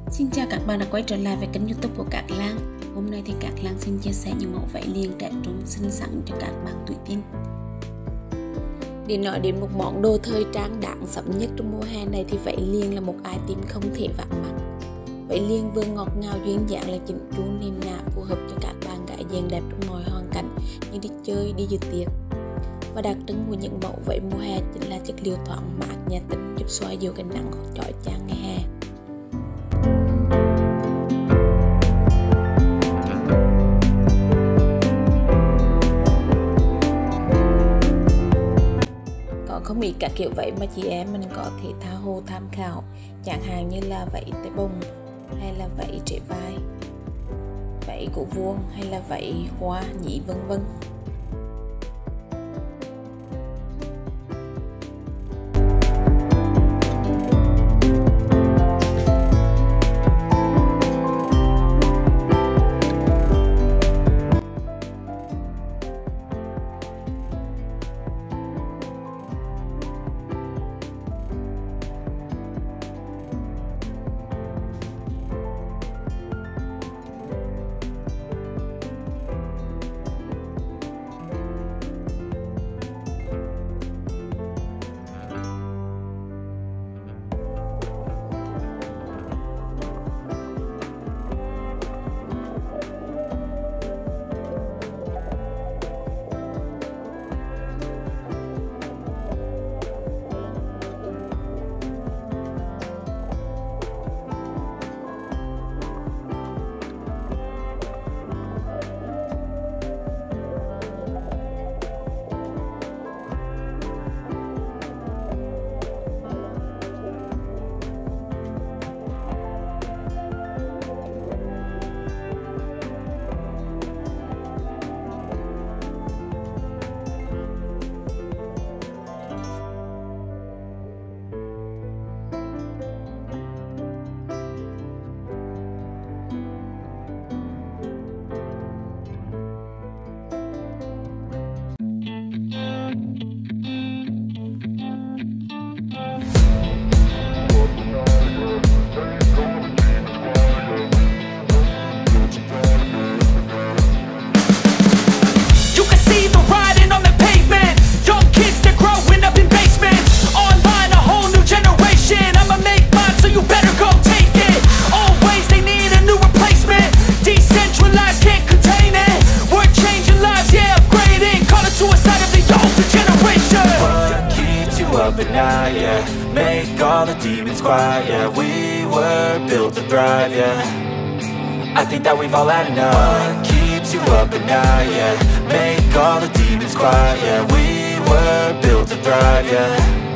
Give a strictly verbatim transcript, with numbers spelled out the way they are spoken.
Xin chào các bạn đã quay trở lại với kênh YouTube của Cát Lang. Hôm nay thì Cát Lang xin chia sẻ những mẫu váy liền trẻ trung xinh xắn cho các bạn tuổi teen. Để nói đến một món đồ thời trang đáng sắm nhất trong mùa hè này thì váy liền là một item không thể vắng mặt. Váy liền vừa ngọt ngào duyên dáng lại chỉnh chu nền nã, phù hợp cho các bạn gái dáng đẹp trong mọi hoàn cảnh như đi chơi, đi dự tiệc. Và đặc trưng của những mẫu váy mùa hè chính là chất liệu thoáng mát nhà tính, giúp xoa dịu cái nắng chói chang ngày hè. Không ít các kiểu váy mà chị em mình có thể tha hồ tham khảo, chẳng hạn như là váy tay bông, hay là váy trễ vai, váy cổ vuông, hay là váy hoa nhĩ, vân vân. Up at night, yeah. Make all the demons quiet, yeah. We were built to thrive, yeah. I think that we've all had enough. What keeps you up at night, yeah. Make all the demons quiet, yeah. We were built to thrive, yeah.